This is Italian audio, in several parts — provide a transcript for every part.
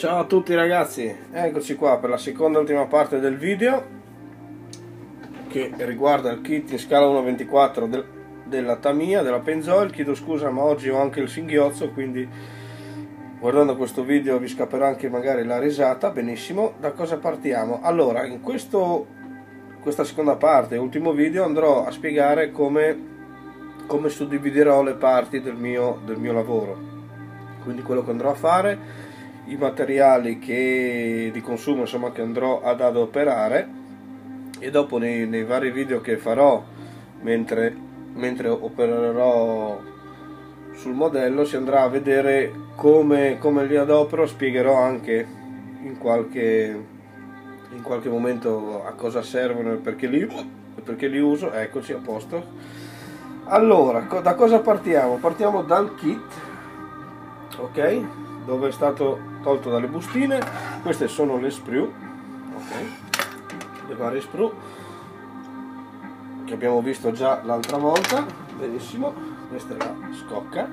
Ciao a tutti ragazzi, eccoci qua per la seconda e ultima parte del video che riguarda il kit in scala 1:24 della Tamiya, della Pennzoil. Chiedo scusa ma oggi ho anche il singhiozzo, quindi guardando questo video vi scapperà anche magari la risata. Benissimo, da cosa partiamo? Allora, in questa seconda parte, ultimo video, andrò a spiegare come suddividerò le parti del mio lavoro, quindi quello che andrò a fare, i materiali di consumo, insomma, che andrò ad adoperare, e dopo nei vari video che farò mentre opererò sul modello si andrà a vedere come li adopero. Spiegherò anche in qualche momento a cosa servono e perché li uso. Eccoci, a posto. Allora, da cosa partiamo? Partiamo dal kit, ok, dove è stato tolto dalle bustine. Queste sono le sprue, ok, le varie sprue che abbiamo visto già l'altra volta. Benissimo, questa è la scocca.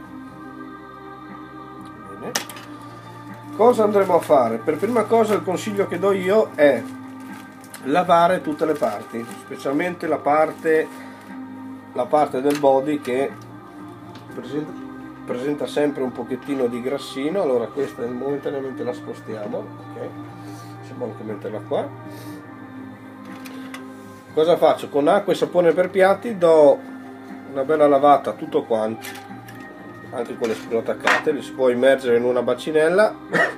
Bene, cosa andremo a fare? Per prima cosa il consiglio che do io è lavare tutte le parti, specialmente la parte del body che presenta sempre un pochettino di grassino. Allora questa momentaneamente la spostiamo, ok, possiamo anche metterla qua. Cosa faccio? Con acqua e sapone per piatti do una bella lavata a tutto quanto, anche con le sprue attaccate. Li si può immergere in una bacinella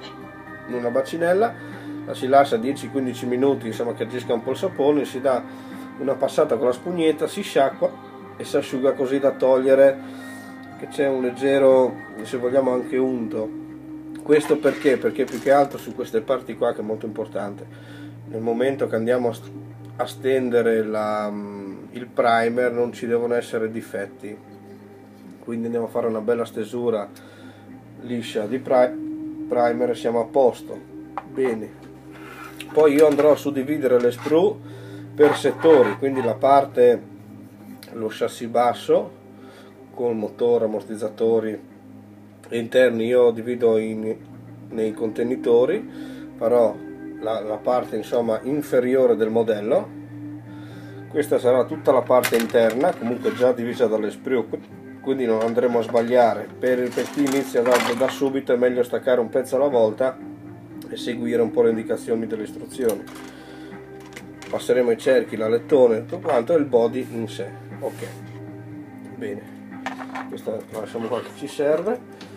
la si lascia 10-15 minuti, insomma, che agisca un po' il sapone, si dà una passata con la spugnetta, si sciacqua e si asciuga, così da togliere che c'è un leggero, se vogliamo, anche unto. Questo perché? Perché più che altro su queste parti qua, che è molto importante, nel momento che andiamo a stendere il primer non ci devono essere difetti, quindi andiamo a fare una bella stesura liscia di primer e siamo a posto. Bene, poi io andrò a suddividere le sprue per settori, quindi la parte, lo chassis basso con motore, ammortizzatori interni, io divido nei contenitori. Farò la parte, insomma, inferiore del modello. Questa sarà tutta la parte interna, comunque già divisa dalle sprue, quindi non andremo a sbagliare. Per chi inizia da subito è meglio staccare un pezzo alla volta e seguire un po' le indicazioni delle istruzioni. Passeremo i cerchi, l'alettone, tutto quanto, e il body in sé. Ok, bene, questa la lasciamo qua che ci serve.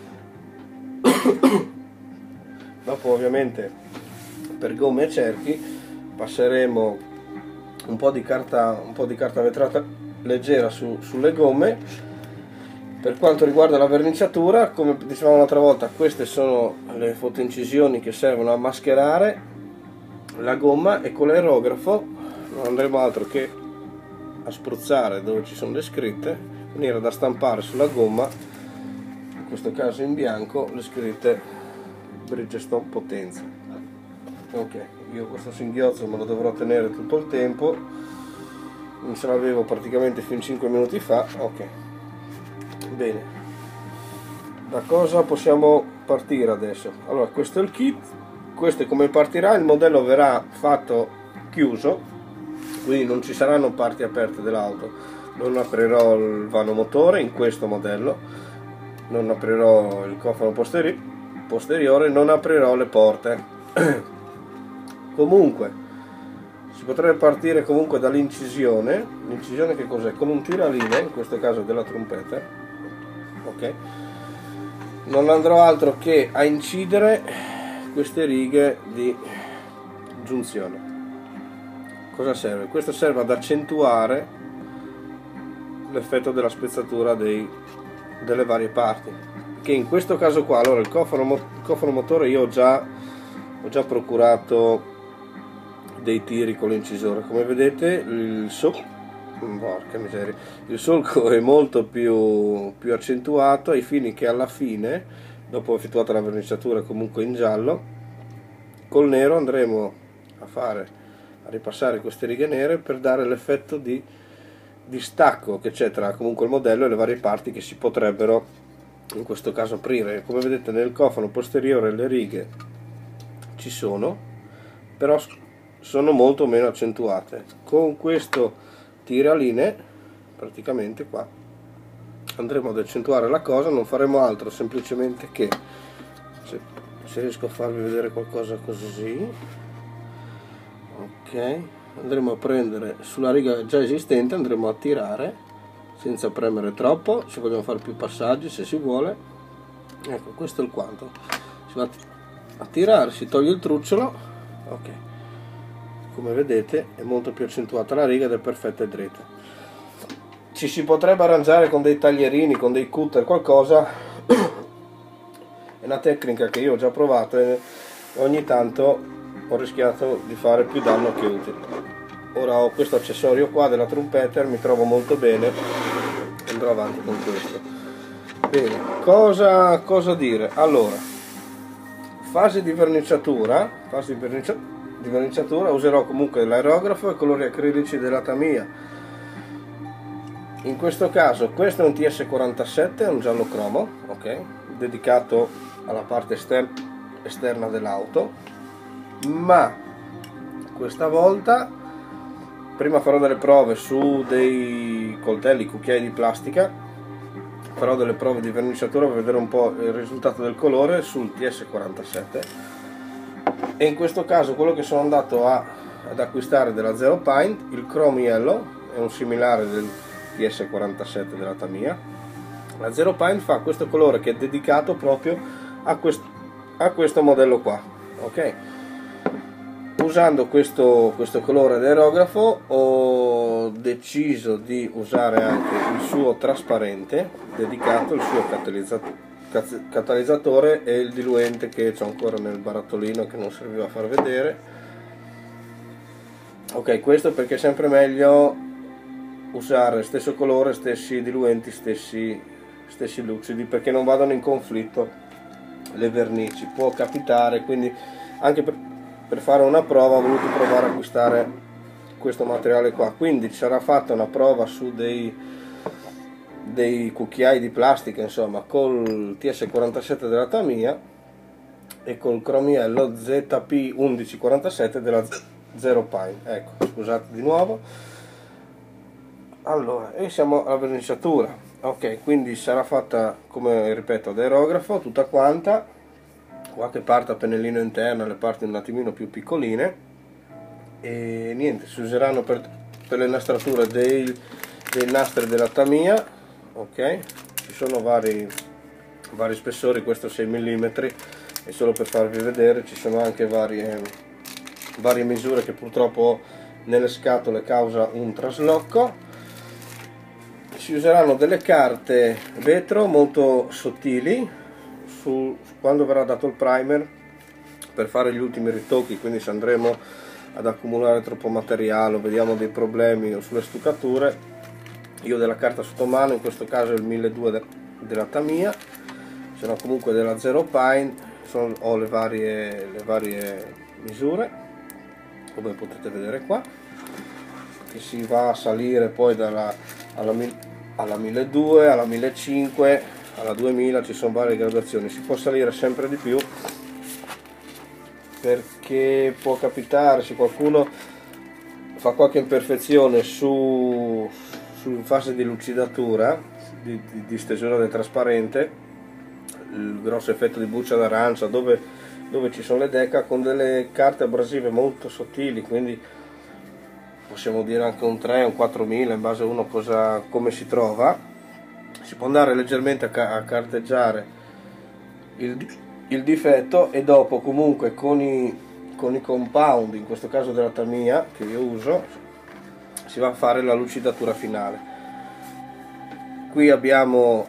Dopo, ovviamente, per gomme e cerchi passeremo un po' di carta vetrata leggera sulle gomme. Per quanto riguarda la verniciatura, come dicevamo l'altra volta, queste sono le fotoincisioni che servono a mascherare la gomma, e con l'aerografo non andremo altro che a spruzzare dove ci sono le scritte, in maniera da stampare sulla gomma, in questo caso in bianco, le scritte Bridgestone Potenza. Ok, io questo singhiozzo me lo dovrò tenere tutto il tempo, non ce l'avevo praticamente fino a 5 minuti fa. Ok, bene, da cosa possiamo partire adesso? Allora, questo è il kit, questo è come partirà. Il modello verrà fatto chiuso, quindi non ci saranno parti aperte dell'auto. Non aprirò il vano motore in questo modello, non aprirò il cofano posteriore, non aprirò le porte. Comunque si potrebbe partire comunque dall'incisione. L'incisione che cos'è? Con un tiraline, in questo caso della Trumpeter, ok. Non andrò altro che a incidere queste righe di giunzione. Cosa serve? Questo serve ad accentuare l'effetto della spezzatura delle varie parti, che in questo caso qua, allora, il cofano motore io ho già procurato dei tiri con l'incisore. Come vedete porca miseria, il solco è molto più accentuato, ai fini che alla fine, dopo effettuata la verniciatura comunque in giallo, col nero andremo a ripassare queste righe nere per dare l'effetto di stacco che c'è tra comunque il modello e le varie parti che si potrebbero in questo caso aprire. Come vedete nel cofano posteriore le righe ci sono, però sono molto meno accentuate. Con questo tiraline praticamente qua andremo ad accentuare la cosa, non faremo altro semplicemente che, se riesco a farvi vedere qualcosa così, ok, andremo a prendere sulla riga già esistente, andremo a tirare senza premere troppo, se vogliamo fare più passaggi, se si vuole. Ecco, questo è il quanto, si va a tirare, si toglie il trucciolo, ok, come vedete è molto più accentuata la riga ed è perfetta e dritta. Ci si potrebbe arrangiare con dei taglierini, con dei cutter, qualcosa. È una tecnica che io ho già provato e ogni tanto ho rischiato di fare più danno che utile. Ora ho questo accessorio qua della Trumpeter, mi trovo molto bene, andrò avanti con questo. Bene, cosa dire? Allora, fase di verniciatura, userò comunque l'aerografo e colori acrilici della Tamiya. In questo caso questo è un TS47, è un giallo cromo, ok, dedicato alla parte esterna dell'auto, ma questa volta prima farò delle prove su dei coltelli, cucchiai di plastica, farò delle prove di verniciatura per vedere un po' il risultato del colore sul TS47, e in questo caso quello che sono andato ad acquistare della Zero Paint, il Chrome Yellow, è un similare del TS47 della Tamiya. La Zero Paint fa questo colore che è dedicato proprio a questo modello qua, ok. Usando questo colore d'aerografo ho deciso di usare anche il suo trasparente dedicato, il suo catalizzatore e il diluente che c'ho ancora nel barattolino che non serviva a far vedere. Ok, questo perché è sempre meglio usare stesso colore, stessi diluenti, stessi lucidi, perché non vadano in conflitto le vernici. Può capitare, quindi anche per fare una prova ho voluto provare a acquistare questo materiale qua. Quindi sarà fatta una prova su dei cucchiai di plastica, insomma, col TS47 della Tamiya e col Chromiello ZP1147 della Zero Paint. Ecco, scusate di nuovo. Allora, e siamo alla verniciatura, ok, quindi sarà fatta, come ripeto, ad aerografo tutta quanta, qualche parte a pennellino interno, le parti un attimino più piccoline, e niente, si useranno per le nastrature dei nastri della Tamiya, ok, ci sono vari spessori, questo 6 mm, e solo per farvi vedere ci sono anche varie misure che purtroppo nelle scatole causa un trasloco. Si useranno delle carte vetro molto sottili quando verrà dato il primer per fare gli ultimi ritocchi, quindi se andremo ad accumulare troppo materiale o vediamo dei problemi sulle stuccature, io della carta sotto mano, in questo caso il 1200 della Tamiya, se no comunque della Zero Paint, ho le varie misure, come potete vedere qua, che si va a salire poi alla 1200, alla 1500, alla 2000, ci sono varie gradazioni, si può salire sempre di più perché può capitare, se qualcuno fa qualche imperfezione su fase di lucidatura, di stesura del trasparente, il grosso effetto di buccia d'arancia dove ci sono le deca, con delle carte abrasive molto sottili, quindi possiamo dire anche un 3 o un 4000 in base a uno come si trova, si può andare leggermente a carteggiare il difetto, e dopo comunque con i compound, in questo caso della Tamiya che io uso, si va a fare la lucidatura finale. Qui abbiamo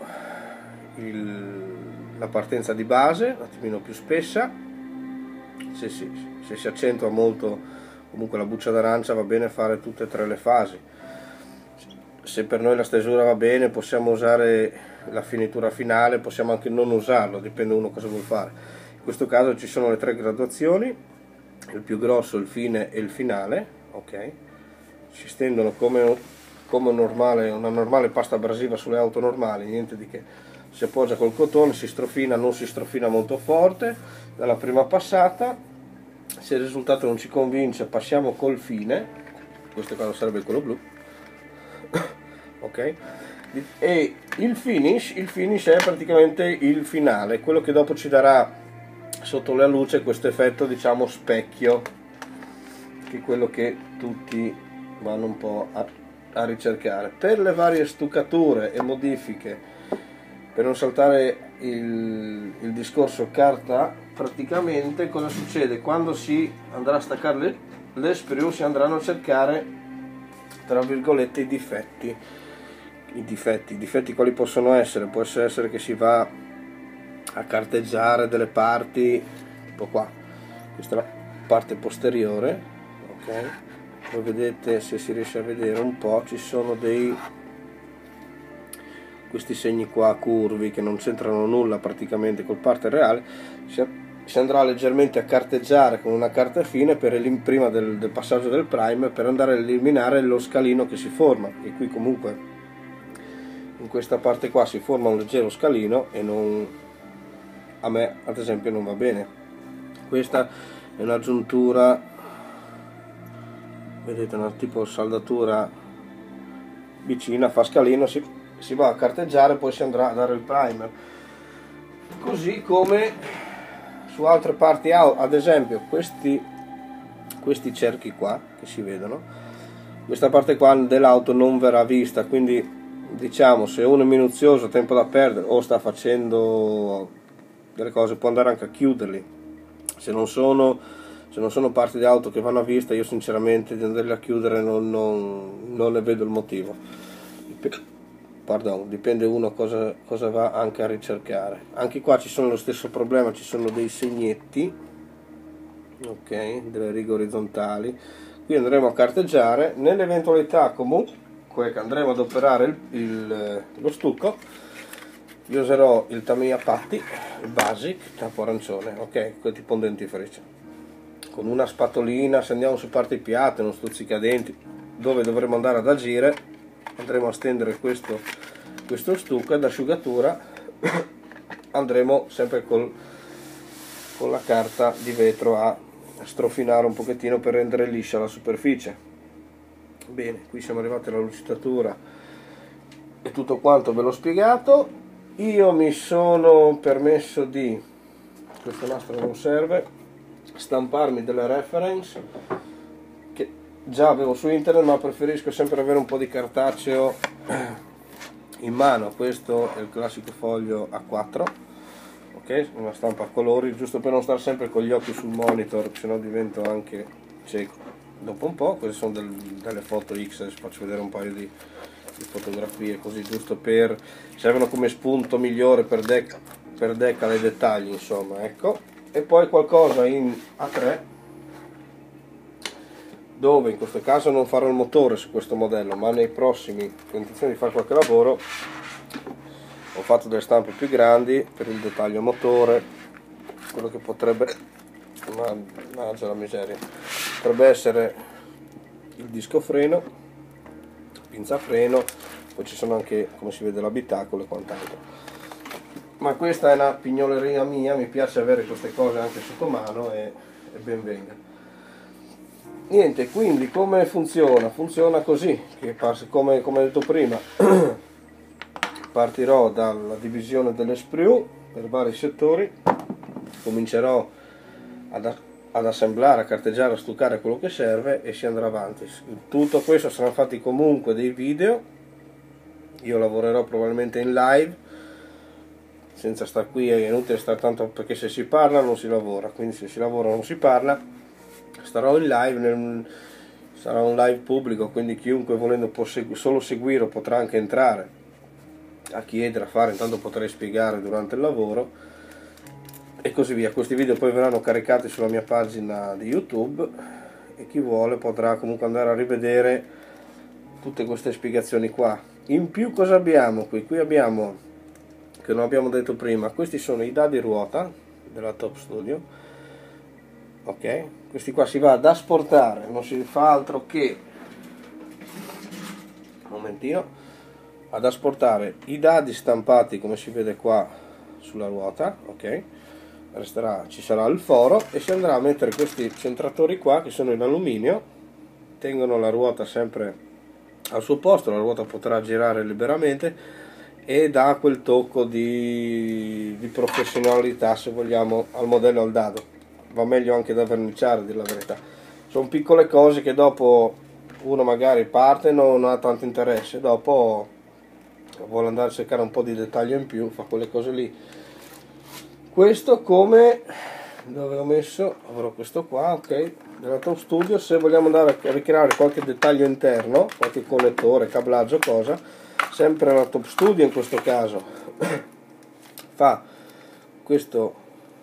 la partenza di base un attimino più spessa, se si accentua molto comunque la buccia d'arancia va bene fare tutte e tre le fasi. Se per noi la stesura va bene possiamo usare la finitura finale, possiamo anche non usarlo, dipende uno cosa vuol fare. In questo caso ci sono le tre graduazioni, il più grosso, il fine e il finale, ok, si stendono come una normale pasta abrasiva sulle auto normali, niente di che. Si appoggia col cotone, si strofina, non si strofina molto forte dalla prima passata, Se il risultato non ci convince passiamo col fine, questo qua sarebbe quello blu, ok, e il finish è praticamente il finale, quello che dopo ci darà sotto la luce questo effetto, diciamo, specchio, che è quello che tutti vanno un po' a ricercare. Per le varie stuccature e modifiche, per non saltare il discorso carta, praticamente cosa succede? Quando si andrà a staccare le sprue si andranno a cercare, tra virgolette, i difetti. I difetti quali possono essere? Può essere che si va a carteggiare delle parti, un po' qua, questa è la parte posteriore, ok? Voi vedete, se si riesce a vedere un po', ci sono questi segni qua curvi che non c'entrano nulla praticamente col parte reale. Si andrà leggermente a carteggiare con una carta fine prima del passaggio del primer, per andare a eliminare lo scalino che si forma, e qui comunque in questa parte qua si forma un leggero scalino e a me ad esempio non va bene. Questa è un'aggiuntura, vedete, una tipo saldatura vicina, fa scalino, si va a carteggiare, poi si andrà a dare il primer, così come su altre parti, ad esempio questi cerchi qua che si vedono, questa parte qua dell'auto non verrà vista, quindi diciamo, se uno è minuzioso, tempo da perdere, o sta facendo delle cose, può andare anche a chiuderli. Se non sono parti di auto che vanno a vista, io sinceramente di andarli a chiudere non ne vedo il motivo. Pardon, dipende uno cosa va anche a ricercare. Anche qua ci sono lo stesso problema, ci sono dei segnetti, ok, delle righe orizzontali. Qui andremo a carteggiare, nell'eventualità comunque che andremo ad operare lo stucco, io userò il Tamiya Putty, il Basic, tappo arancione, ok, quel tipo un dentifricio. Con una spatolina, se andiamo su parti piatte, uno stuzzicadenti, dove dovremo andare ad agire, andremo a stendere questo stucco, ed asciugatura andremo sempre con la carta di vetro a strofinare un pochettino per rendere liscia la superficie. Bene, qui siamo arrivati alla lucidatura e tutto quanto ve l'ho spiegato. Io mi sono permesso di, questo nastro non serve, stamparmi delle reference che già avevo su internet, ma preferisco sempre avere un po' di cartaceo in mano. Questo è il classico foglio A4, ok, una stampa a colori, giusto per non stare sempre con gli occhi sul monitor, se no divento anche cieco dopo un po'. Queste sono delle foto X, faccio vedere un paio di fotografie così, giusto per, servono come spunto migliore per decala i dettagli, insomma, ecco. E poi qualcosa in A3, dove in questo caso non farò il motore su questo modello, ma nei prossimi ho intenzione di fare qualche lavoro, ho fatto delle stampe più grandi per il dettaglio motore, quello che potrebbe, mannaggia la miseria, potrebbe essere il disco freno, pinza freno, poi ci sono anche, come si vede, l'abitacolo e quant'altro. Ma questa è una pignoleria mia, mi piace avere queste cose anche sotto mano e ben venga. Niente, quindi come funziona? Funziona così, che come detto prima, partirò dalla divisione delle sprue per vari settori, comincerò ad assemblare, a carteggiare, a stuccare quello che serve e si andrà avanti. Tutto questo saranno fatti comunque dei video, io lavorerò probabilmente in live, senza star qui, è inutile stare tanto, perché se si parla non si lavora, quindi se si lavora non si parla. Starò in live, sarà un live pubblico, quindi chiunque volendo può solo seguire o potrà anche entrare a chiedere, a fare, intanto potrei spiegare durante il lavoro e così via. Questi video poi verranno caricati sulla mia pagina di YouTube e chi vuole potrà comunque andare a rivedere tutte queste spiegazioni qua. In più cosa abbiamo qui? Qui abbiamo, che non abbiamo detto prima, questi sono i dadi ruota della Top Studio, ok? Questi qua si va ad asportare, non si fa altro che, un momentino, ad asportare i dadi stampati come si vede qua sulla ruota, ok? ci sarà il foro e si andrà a mettere questi centratori qua che sono in alluminio, tengono la ruota sempre al suo posto, la ruota potrà girare liberamente e dà quel tocco di professionalità, se vogliamo, al modello al dado. Va meglio anche da verniciare, a dire la verità. Sono piccole cose che dopo uno magari parte e non ha tanto interesse, dopo vuole andare a cercare un po' di dettaglio in più, fa quelle cose lì. Questo come, dove ho messo, avrò questo qua, ok, della Top Studio. Se vogliamo andare a ricreare qualche dettaglio interno, qualche connettore, cablaggio, cosa, sempre la Top Studio in questo caso fa questo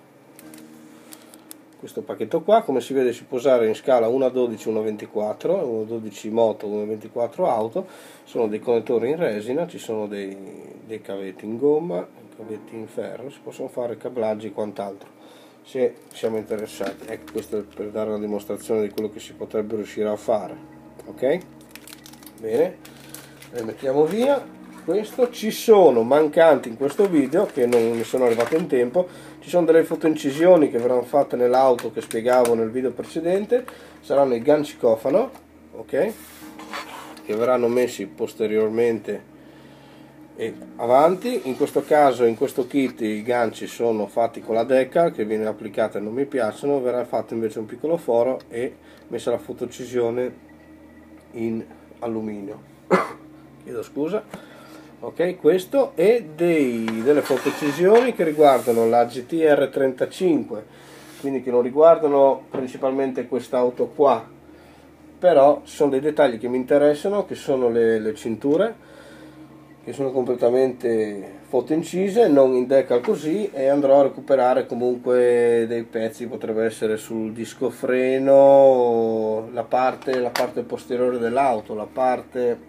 pacchetto qua. Come si vede si può usare in scala 1:12, 1:24, 1:12 moto, 1:24 auto. Sono dei connettori in resina, ci sono dei cavetti in gomma, cavetti in ferro, si possono fare cablaggi e quant'altro se siamo interessati. Ecco, questo è per dare una dimostrazione di quello che si potrebbe riuscire a fare. Ok, bene, le mettiamo via. Questo, ci sono mancanti in questo video che non mi sono arrivate in tempo, ci sono delle fotoincisioni che verranno fatte nell'auto che spiegavo nel video precedente, saranno i ganci cofano, ok, che verranno messi posteriormente e avanti. In questo caso, in questo kit, i ganci sono fatti con la decal che viene applicata e non mi piacciono, verrà fatto invece un piccolo foro e messa la fotocisione in alluminio. Chiedo scusa. Ok, questo e delle fotocisioni che riguardano la GTR 35, quindi che non riguardano principalmente quest'auto qua, però ci sono dei dettagli che mi interessano, che sono le cinture, che sono completamente fotoincise, non in decal così, e andrò a recuperare comunque dei pezzi, potrebbe essere sul disco freno, la parte posteriore dell'auto, la parte,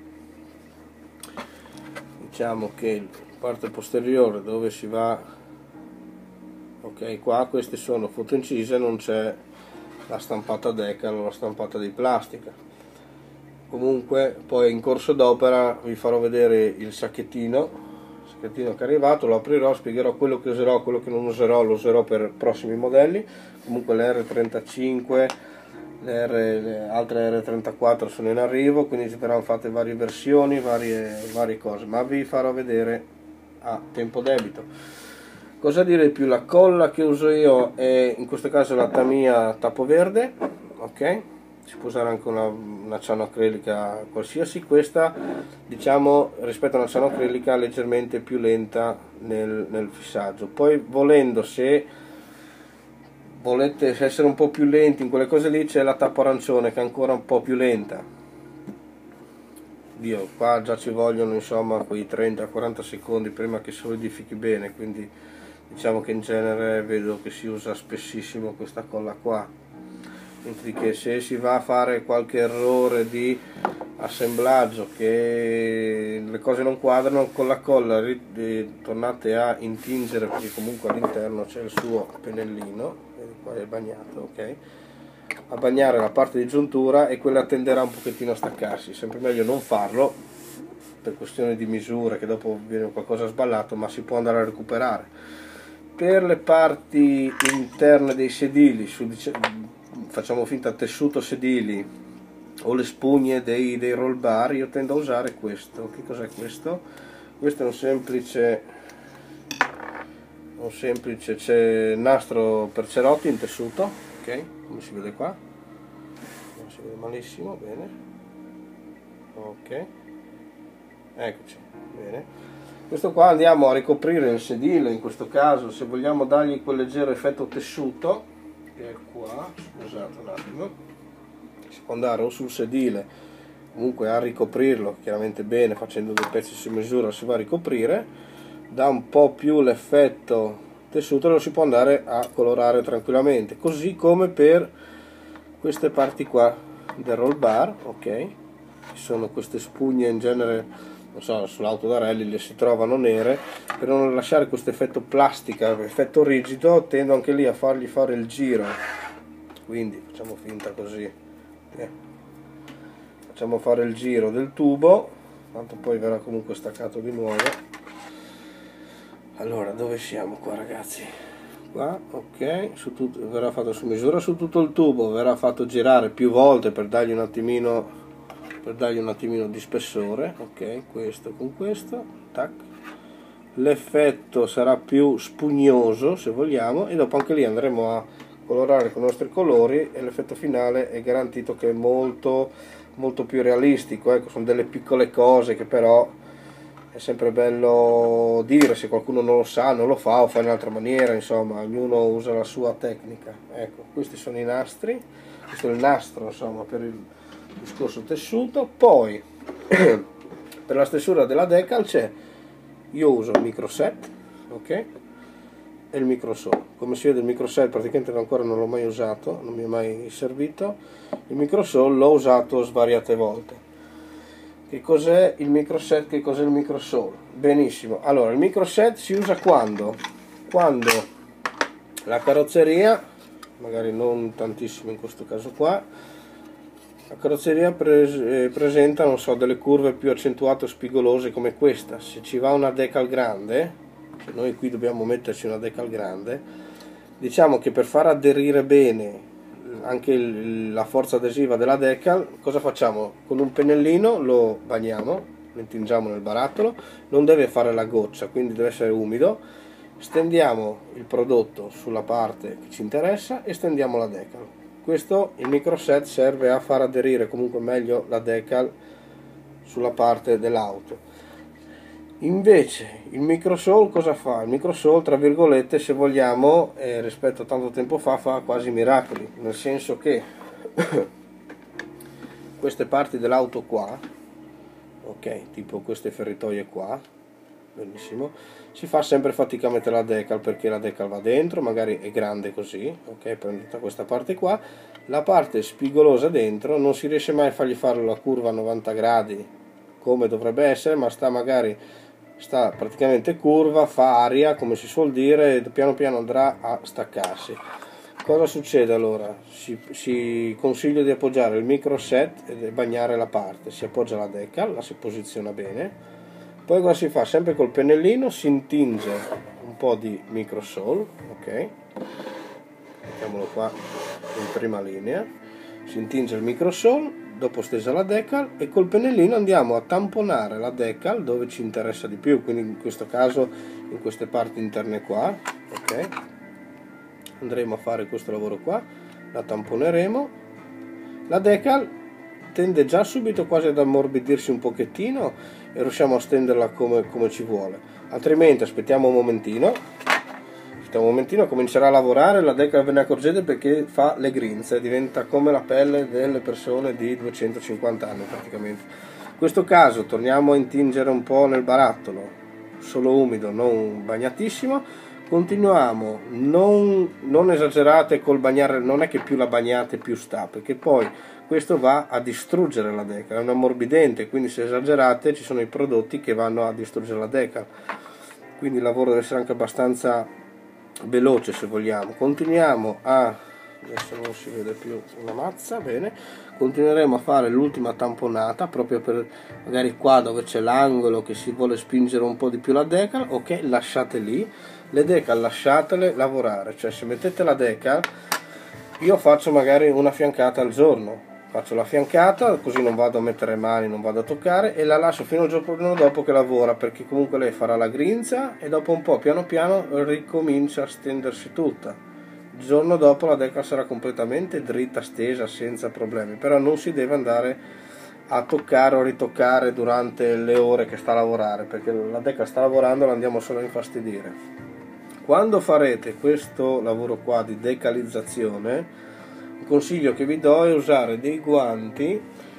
diciamo che la parte posteriore dove si va, ok, qua queste sono fotoincise, non c'è la stampata decal o la stampata di plastica. Comunque poi in corso d'opera vi farò vedere il sacchettino che è arrivato, lo aprirò, spiegherò quello che userò, quello che non userò lo userò per prossimi modelli. Comunque l'R35, le altre R34 sono in arrivo, quindi ci verranno fatte varie versioni, varie cose, ma vi farò vedere a tempo debito. Cosa dire più? La colla che uso io è in questo caso la Tamiya Tappo Verde, ok? Si può usare anche una cianoacrilica qualsiasi. Questa, diciamo, rispetto a una cianoacrilica leggermente più lenta nel fissaggio. Poi volendo, se volete essere un po' più lenti in quelle cose lì, c'è la tappo arancione che è ancora un po' più lenta. Dio, qua già ci vogliono insomma quei 30-40 secondi prima che solidifichi bene, quindi diciamo che in genere vedo che si usa spessissimo questa colla qua. Mentre che se si va a fare qualche errore di assemblaggio, che le cose non quadrano, con la colla tornate a intingere, perché comunque all'interno c'è il suo pennellino, vedi qua è bagnato, ok, a bagnare la parte di giuntura e quella tenderà un pochettino a staccarsi. Sempre meglio non farlo per questione di misure, che dopo viene qualcosa sballato, ma si può andare a recuperare. Per le parti interne dei sedili, facciamo finta tessuto sedili o le spugne dei roll bar, io tendo a usare questo. Che cos'è questo? Questo è un semplice c'è nastro per cerotti in tessuto, ok, come si vede qua, non si vede malissimo, bene, ok, eccoci, bene. Questo qua andiamo a ricoprire il sedile, in questo caso se vogliamo dargli quel leggero effetto tessuto, che è qua, scusate un attimo, si può andare o sul sedile, comunque a ricoprirlo chiaramente bene, facendo dei pezzi su misura si va a ricoprire, dà un po' più l'effetto tessuto, lo si può andare a colorare tranquillamente, così come per queste parti qua del roll bar, ok, ci sono queste spugne in genere, non so, sull'auto da rally le si trovano nere, per non lasciare questo effetto plastica, effetto rigido, tendo anche lì a fargli fare il giro, quindi facciamo finta così, facciamo fare il giro del tubo, tanto poi verrà comunque staccato di nuovo. Allora, dove siamo qua ragazzi? qua, ok, verrà fatto su misura su tutto il tubo, verrà fatto girare più volte per dargli un attimino di spessore, ok, questo con questo, tac. L'effetto sarà più spugnoso se vogliamo, e dopo anche lì andremo a colorare con i nostri colori e l'effetto finale è garantito che è molto più realistico. Ecco, sono delle piccole cose che però è sempre bello dire, se qualcuno non lo sa, non lo fa o fa in un'altra maniera, insomma, ognuno usa la sua tecnica. Ecco, questi sono i nastri, questo è il nastro, insomma, per il discorso tessuto. Poi per la stesura della decal io uso il microset, ok, e il microsole. Come si vede il microset praticamente ancora non l'ho mai usato, non mi è mai servito. Il microsole l'ho usato svariate volte. Che cos'è il microset, che cos'è il microsole? Benissimo, allora il microset si usa quando la carrozzeria, magari non tantissimo in questo caso qua, la carrozzeria presenta, non so, delle curve più accentuate o spigolose come questa. Se ci va una decal grande, se noi qui dobbiamo metterci una decal grande, diciamo che per far aderire bene anche la forza adesiva della decal, cosa facciamo? Con un pennellino lo bagniamo, lo intingiamo nel barattolo, non deve fare la goccia, quindi deve essere umido, stendiamo il prodotto sulla parte che ci interessa e stendiamo la decal. Questo, il microset, serve a far aderire comunque meglio la decal sulla parte dell'auto. Invece il microsole cosa fa? Il microsole, tra virgolette, se vogliamo, rispetto a tanto tempo fa quasi miracoli, nel senso che queste parti dell'auto qua, ok, tipo queste feritoie qua, benissimo, si fa sempre fatica a mettere la decal, perché la decal va dentro, magari è grande così, ok, prende tutta questa parte qua, la parte spigolosa dentro non si riesce mai a fargli fare la curva a 90 gradi come dovrebbe essere, ma sta praticamente curva, fa aria, come si suol dire, e piano piano andrà a staccarsi. Cosa succede allora? Si consiglia di appoggiare il microset e bagnare la parte, si appoggia la decal, la si posiziona bene, poi cosa si fa? Sempre col pennellino si intinge un po' di microsole, ok, mettiamolo qua in prima linea, si intinge il microsole, dopo stesa la decal, e col pennellino andiamo a tamponare la decal dove ci interessa di più, quindi in questo caso in queste parti interne qua, ok, andremo a fare questo lavoro qua, la tamponeremo. La decal tende già subito quasi ad ammorbidirsi un pochettino e riusciamo a stenderla come ci vuole, altrimenti aspettiamo un momentino, comincerà a lavorare, la decal ve ne accorgete perché fa le grinze, diventa come la pelle delle persone di 250 anni praticamente. In questo caso torniamo a intingere un po' nel barattolo, solo umido, non bagnatissimo, continuiamo, non esagerate col bagnare, non è che più la bagnate più sta, perché poi questo va a distruggere la decal, è un ammorbidente, quindi se esagerate ci sono i prodotti che vanno a distruggere la decal, quindi il lavoro deve essere anche abbastanza veloce se vogliamo. Continuiamo adesso non si vede più una mazza, bene, continueremo a fare l'ultima tamponata proprio per magari qua dove c'è l'angolo che si vuole spingere un po' di più la decal, ok, lasciate lì le decal, lasciatele lavorare, cioè se mettete la decal, io faccio magari una fiancata al giorno, faccio la fiancata così non vado a mettere mani, non vado a toccare, e la lascio fino al giorno dopo che lavora, perché comunque lei farà la grinza e dopo un po' piano piano ricomincia a stendersi tutta. Il giorno dopo la decal sarà completamente dritta, stesa, senza problemi, però non si deve andare a toccare o ritoccare durante le ore che sta a lavorare, perché la decal sta lavorando, la andiamo solo a infastidire. Quando farete questo lavoro qua di decalizzazione, il consiglio che vi do è usare dei guanti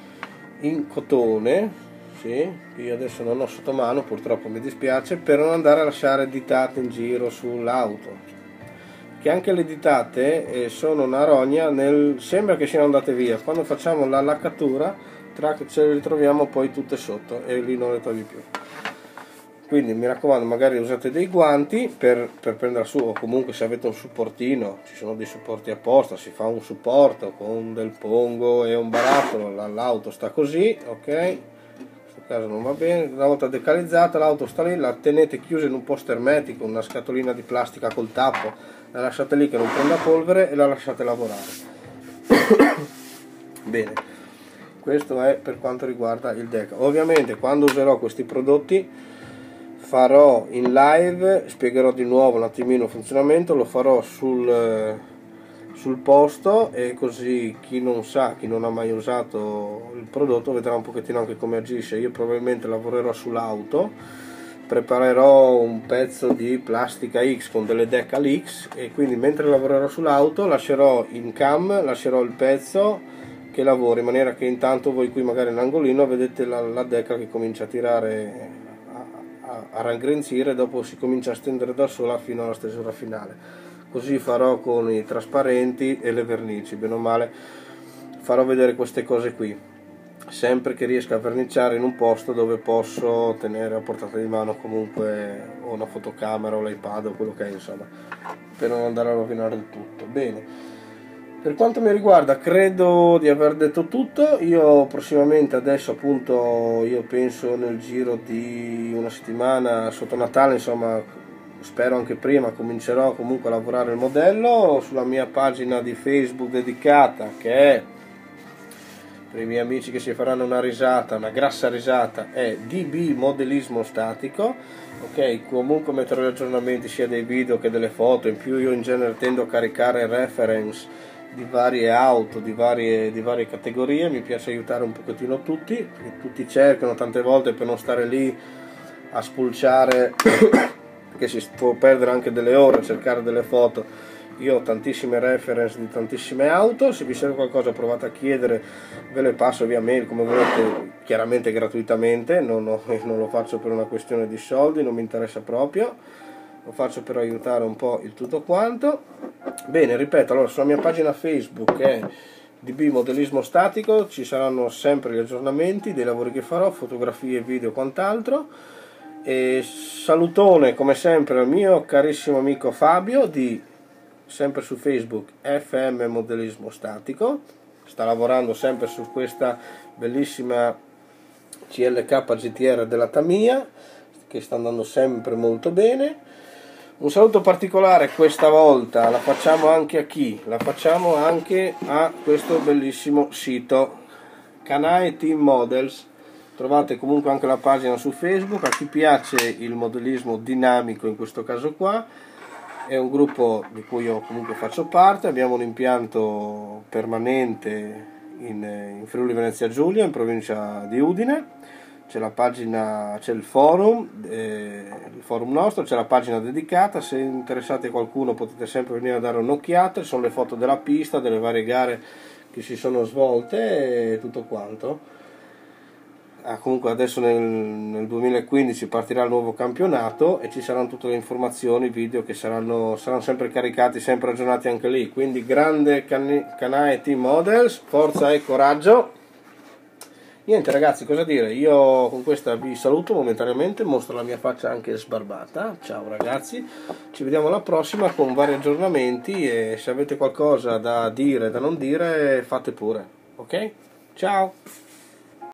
in cotone, sì, io adesso non ho sotto mano, purtroppo mi dispiace, per non andare a lasciare ditate in giro sull'auto, che anche le ditate sono una rogna, sembra che siano andate via, quando facciamo la laccatura ce le ritroviamo poi tutte sotto e lì non le togli più. Quindi mi raccomando, magari usate dei guanti per prenderla su, o comunque se avete un supportino, ci sono dei supporti apposta, si fa un supporto con del pongo e un barattolo, l'auto sta così, ok, questo caso non va bene. Una volta decalizzata l'auto sta lì, la tenete chiusa in un posto ermetico, una scatolina di plastica col tappo, la lasciate lì che non prenda polvere e la lasciate lavorare. Bene, questo è per quanto riguarda il deck. Ovviamente quando userò questi prodotti farò in live, spiegherò di nuovo un attimino il funzionamento, lo farò sul posto, e così chi non sa, chi non ha mai usato il prodotto vedrà un pochettino anche come agisce. Io probabilmente lavorerò sull'auto, preparerò un pezzo di plastica X con delle decal X, e quindi mentre lavorerò sull'auto lascerò in cam, lascerò il pezzo che lavora, in maniera che intanto voi qui magari in angolino vedete la decal che comincia a tirare, a raggrinzire, e dopo si comincia a stendere da sola fino alla stesura finale. Così farò con i trasparenti e le vernici, bene o male farò vedere queste cose qui, sempre che riesca a verniciare in un posto dove posso tenere a portata di mano comunque o una fotocamera o l'iPad o quello che è, insomma, per non andare a rovinare il tutto. Bene, per quanto mi riguarda credo di aver detto tutto. Io prossimamente, adesso appunto, io penso nel giro di una settimana sotto Natale, insomma spero anche prima, comincerò comunque a lavorare il modello sulla mia pagina di Facebook dedicata, che è, per i miei amici che si faranno una risata, una grassa risata, è DB Modellismo Statico. Ok, comunque metterò gli aggiornamenti sia dei video che delle foto. In più io in genere tendo a caricare reference di varie auto, di varie categorie. Mi piace aiutare un pochettino tutti, perché tutti cercano tante volte, per non stare lì a spulciare che si può perdere anche delle ore a cercare delle foto. Io ho tantissime reference di tantissime auto, se vi serve qualcosa provate a chiedere, ve le passo via mail come volete, chiaramente gratuitamente, non lo faccio per una questione di soldi, non mi interessa proprio, lo faccio per aiutare un po' il tutto quanto. Bene, ripeto, allora sulla mia pagina Facebook è DB Modellismo Statico, ci saranno sempre gli aggiornamenti dei lavori che farò, fotografie, video, quant'altro. E salutone come sempre al mio carissimo amico Fabio, sempre su Facebook FM Modellismo Statico, sta lavorando sempre su questa bellissima CLK GTR della Tamiya, che sta andando sempre molto bene. Un saluto particolare questa volta la facciamo anche a chi? La facciamo anche a questo bellissimo sito Kanae Team Models. Trovate comunque anche la pagina su Facebook. A chi piace il modellismo dinamico, in questo caso qua, è un gruppo di cui io comunque faccio parte. Abbiamo un impianto permanente in Friuli Venezia Giulia, in provincia di Udine. C'è la pagina, c'è il forum nostro, c'è la pagina dedicata. Se interessate qualcuno potete sempre venire a dare un'occhiata. Ci sono le foto della pista, delle varie gare che si sono svolte e tutto quanto. Comunque adesso nel 2015 partirà il nuovo campionato e ci saranno tutte le informazioni, video che saranno sempre caricati, sempre aggiornati anche lì. Quindi grande Kanae Team Models, forza e coraggio. Niente ragazzi, cosa dire, io con questa vi saluto momentaneamente, mostro la mia faccia anche sbarbata. Ciao ragazzi, ci vediamo alla prossima con vari aggiornamenti, e se avete qualcosa da dire, da non dire, fate pure, ok? Ciao!